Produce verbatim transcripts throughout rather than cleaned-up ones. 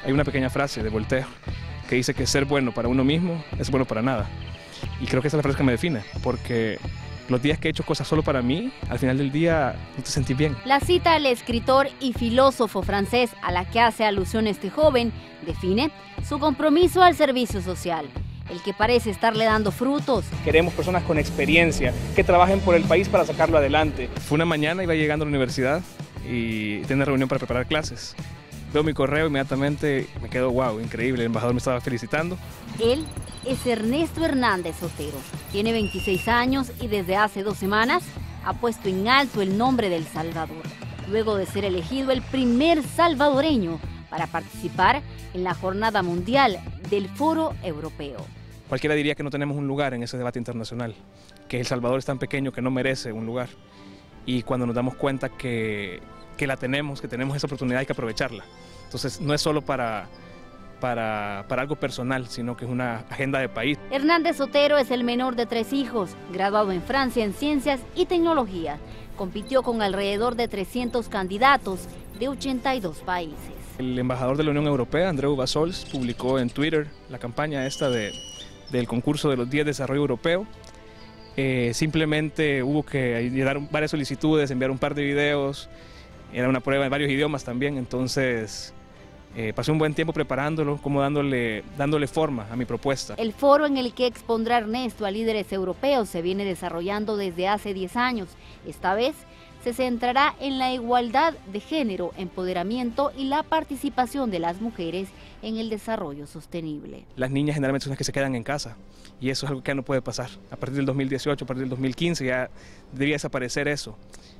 Hay una pequeña frase de Voltaire que dice que ser bueno para uno mismo es bueno para nada. Y creo que esa es la frase que me define, porque los días que he hecho cosas solo para mí, al final del día no te sentís bien. La cita al escritor y filósofo francés a la que hace alusión este joven define su compromiso al servicio social, el que parece estarle dando frutos. Queremos personas con experiencia, que trabajen por el país para sacarlo adelante. Fue una mañana, iba llegando a la universidad y tenía una reunión para preparar clases. Veo mi correo, inmediatamente me quedo wow, increíble, el embajador me estaba felicitando. Él es Ernesto Hernández Otero, tiene veintiséis años y desde hace dos semanas ha puesto en alto el nombre de El Salvador, luego de ser elegido el primer salvadoreño para participar en la Jornada Mundial del Foro Europeo. Cualquiera diría que no tenemos un lugar en ese debate internacional, que El Salvador es tan pequeño que no merece un lugar. Y cuando nos damos cuenta que, que la tenemos, que tenemos esa oportunidad, hay que aprovecharla. Entonces no es solo para, para, para algo personal, sino que es una agenda de país. Hernández Otero es el menor de tres hijos, graduado en Francia en Ciencias y Tecnología. Compitió con alrededor de trescientos candidatos de ochenta y dos países. El embajador de la Unión Europea, Andreu Bassols, publicó en Twitter la campaña esta de, del concurso de los diez de desarrollo europeo. Eh, simplemente hubo que llenar varias solicitudes, enviar un par de videos, era una prueba en varios idiomas también, entonces eh, pasé un buen tiempo preparándolo, como dándole, dándole forma a mi propuesta. El foro en el que expondrá Ernesto a líderes europeos se viene desarrollando desde hace diez años. Esta vez se centrará en la igualdad de género, empoderamiento y la participación de las mujeres en el desarrollo sostenible. Las niñas generalmente son las que se quedan en casa y eso es algo que ya no puede pasar. A partir del dos mil dieciocho, a partir del dos mil quince ya debía desaparecer eso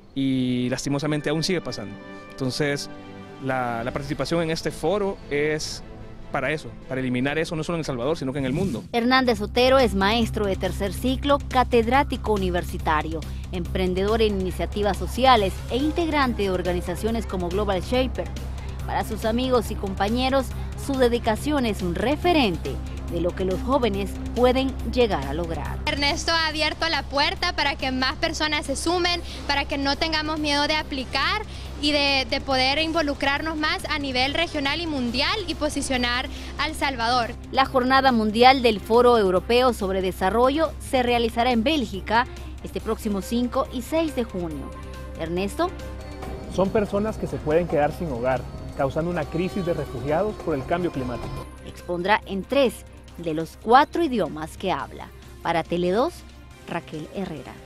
y lastimosamente aún sigue pasando. Entonces la, la participación en este foro es para eso, para eliminar eso no solo en El Salvador, sino que en el mundo. Hernández Otero es maestro de tercer ciclo, catedrático universitario, emprendedor en iniciativas sociales e integrante de organizaciones como Global Shaper. Para sus amigos y compañeros, su dedicación es un referente de lo que los jóvenes pueden llegar a lograr. Ernesto ha abierto la puerta para que más personas se sumen, para que no tengamos miedo de aplicar y de, de poder involucrarnos más a nivel regional y mundial y posicionar a El Salvador. La Jornada Mundial del Foro Europeo sobre Desarrollo se realizará en Bélgica este próximo cinco y seis de junio. Ernesto. Son personas que se pueden quedar sin hogar, causando una crisis de refugiados por el cambio climático. Expondrá en tres de los cuatro idiomas que habla. Para Tele dos, Raquel Herrera.